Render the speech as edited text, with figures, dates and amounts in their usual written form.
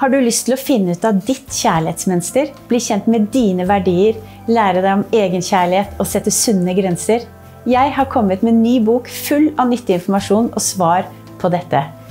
Har du lyst til å finne ut av ditt kjærlighetsmønster, bli kjent med dine verdier, lære deg om egenkjærlighet og sette sunne grenser? Jeg har kommet med en ny bok full av nyttig informasjon og svar på dette.